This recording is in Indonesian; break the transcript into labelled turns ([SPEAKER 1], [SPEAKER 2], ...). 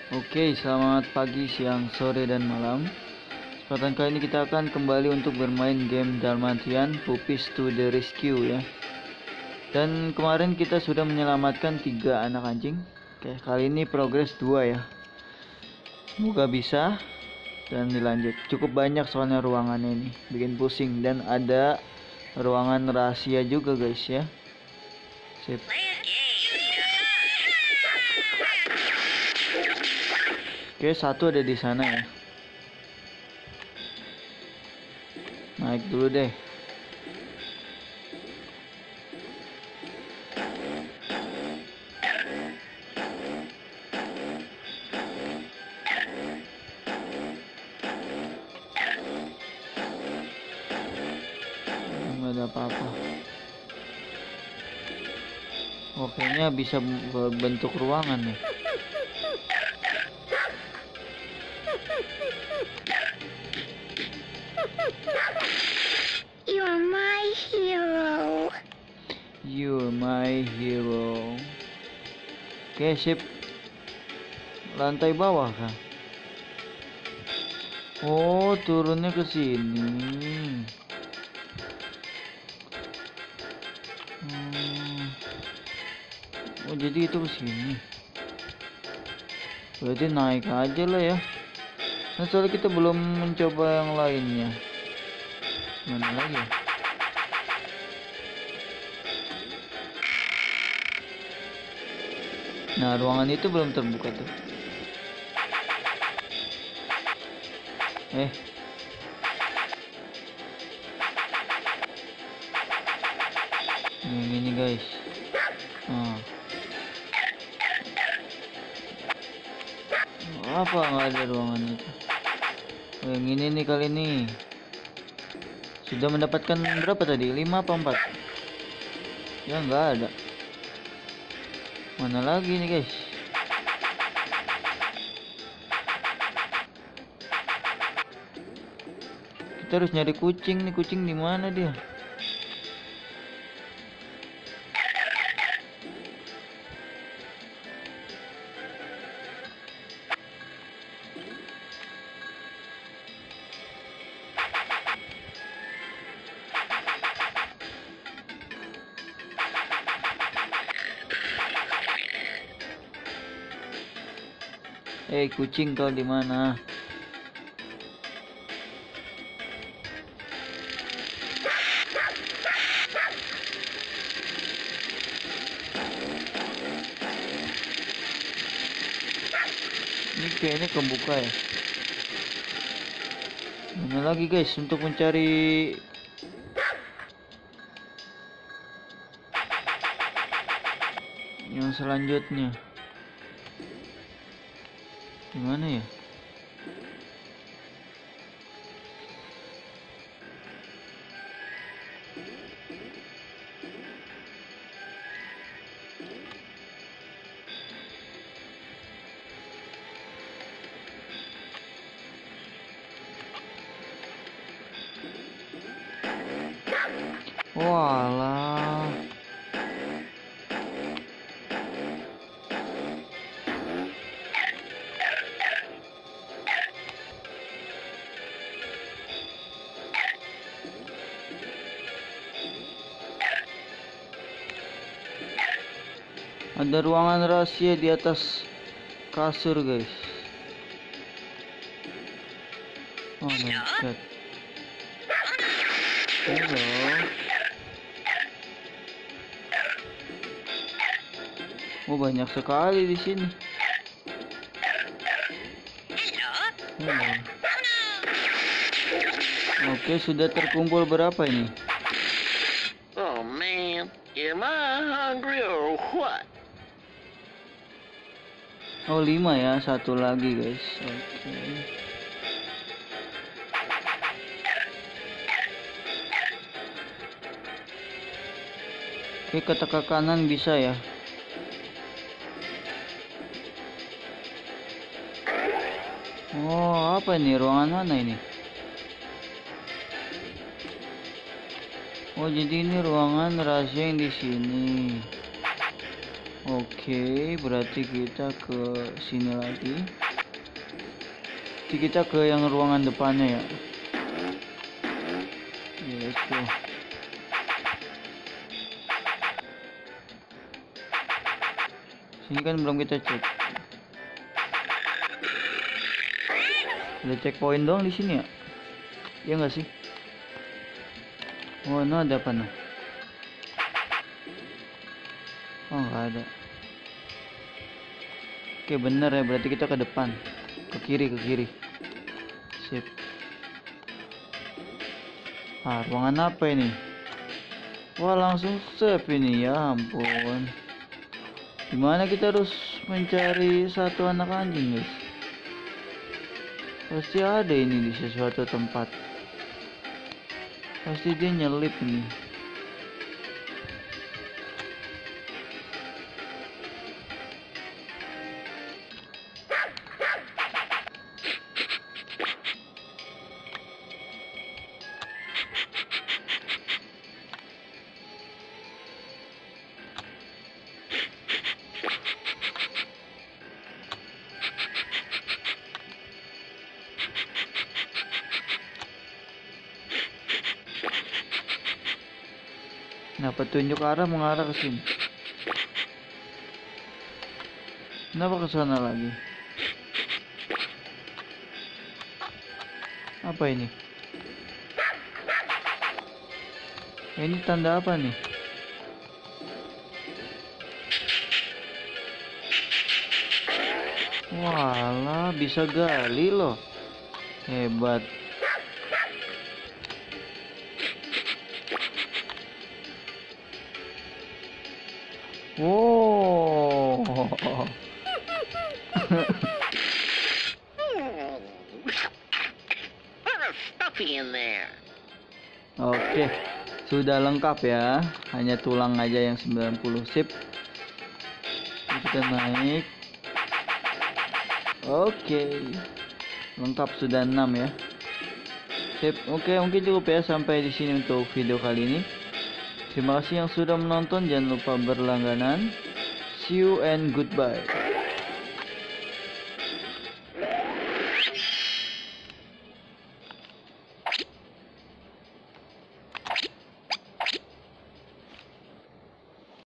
[SPEAKER 1] Oke, selamat pagi, siang, sore, dan malam. Kesempatan kali ini kita akan kembali untuk bermain game Dalmatian Puppies to the Rescue ya. Dan kemarin kita sudah menyelamatkan 3 anak anjing. Oke, kali ini progres 2 ya. Semoga bisa dan dilanjut. Cukup banyak soalnya ruangannya ini, bikin pusing, dan ada ruangan rahasia juga guys ya. Sip. Oke, satu ada di sana ya. Naik dulu deh. Nggak ada apa-apa. Oh, kayaknya bisa bentuk ruangan nih.
[SPEAKER 2] You're my hero.
[SPEAKER 1] You're my hero. Oke, sip. Lantai bawah kah? Oh, turunnya ke sini. Oh, jadi itu ke sini. Berarti naik aja lah ya. Nah, soalnya kita belum mencoba yang lainnya. Mana lagi ya? Nah, ruangan itu belum terbuka tuh. Yang ini guys. Apa nggak ada ruangan itu? Oh, yang ini nih kali ini. Sudah mendapatkan berapa tadi? 5 apa 4? Ya nggak ada. Mana lagi nih guys? Kita harus nyari kucing nih. Kucing di mana dia? Kucing kau di mana? Ini kayaknya kebuka ya. Mana lagi guys untuk mencari yang selanjutnya? Gimana ya? Walah. Ada ruangan rahasia di atas kasur guys. Oh my god. Halo. Oh, banyak sekali di sini. Halo. Oke, sudah terkumpul berapa ini?
[SPEAKER 2] Oh man, am I hungry or what?
[SPEAKER 1] Oh, 5 ya, satu lagi guys. Oke, ke kanan bisa ya. Oh, apa ini? Ruangan mana ini? Oh, jadi ini ruangan rahasia yang di sini. Oke, berarti kita ke sini lagi. Jadi kita ke yang ruangan depannya ya. Let's go. Sini kan belum kita cek. Ada checkpoint doang di sini ya? Iya nggak sih? Oh, no, ada apa no? Oh, nggak ada. Oke, bener ya, berarti kita ke depan. Ke kiri. Sip. Ah, ruangan apa ini? Wah, langsung save ini, ya ampun. Gimana kita harus mencari satu anak anjing, guys? Pasti ada ini di sesuatu tempat. Pasti dia nyelip ini. Nah, petunjuk arah mengarah ke sini. Kenapa ke sana lagi? Apa ini? Ini tanda apa nih? Walah, bisa gali loh. Hebat. Wow.
[SPEAKER 2] What a stuffy in there.
[SPEAKER 1] Oke, sudah lengkap ya. Hanya tulang aja yang 90. Sip. Kita naik. Oke. Lengkap sudah 6 ya. Sip. Oke, mungkin cukup ya sampai di sini untuk video kali ini. Terima kasih yang sudah menonton. Jangan lupa berlangganan. See you and goodbye.